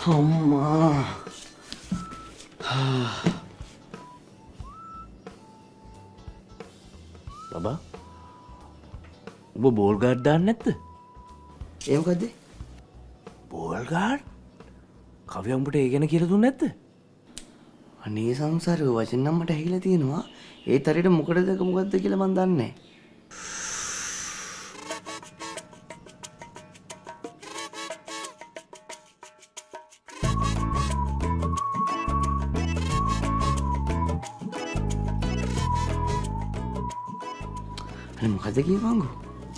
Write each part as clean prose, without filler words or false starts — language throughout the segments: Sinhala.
අම්මා බබා ඔබ බෝල් ගාඩ් දාන්නේ නැද්ද? ඒ මොකද්ද? Ball guard? කවිය උඹට ඒ ගැන කියලා දුන්නේ නැද්ද? අනේ සංසාරේ වචන නම් මට ඇහිලා තියෙනවා. ඒත් හරියට මොකද කියලා මන් දන්නේ නැහැ. අනේ මොකද කියවංගෝ?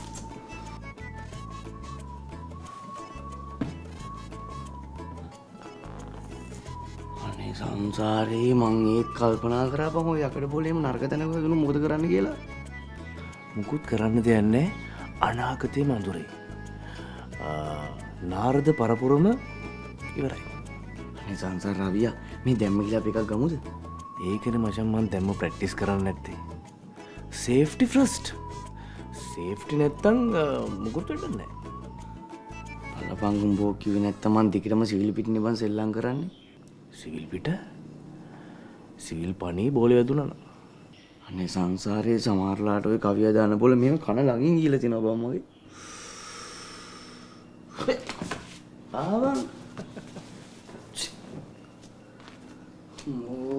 සංසාරේ මං ඒත් කල්පනා කරාපන් ඔය යකඩ පොලේම නරක තැනක වුණු මොකද කරන්න කියලා. මුකුත් කරන්න දෙයක් නැහැ. අනාගතේ මඳුරේ. නාරද පරපුරම ඉවරයි. අනේ සංසාර රවියා මේ දැම්ම කියලා අපි එකක් ගමුද? ඒකනේ මචං මං දැම්ම ප්‍රැක්ටිස් කරන්න නැත්තේ. Safety first. සේෆ්ටි නැත්තම් මුකුත් වෙන්නේ නැහැ. බලපං උඹෝ කිව්වේ නැත්තම් මං දිගටම සිවිල් පිටිනේ බං සෙල්ලම් කරන්නේ. සිවිල් පිට සිවිල් පණී බෝලේ වැදුනා න ะ. අනේ සංසාරේ සමහරලාට ඔය කවිය දාන බෝල මෙහෙම කන ළඟින් ගිහලා තිනවා බං මගේ. ආවන්.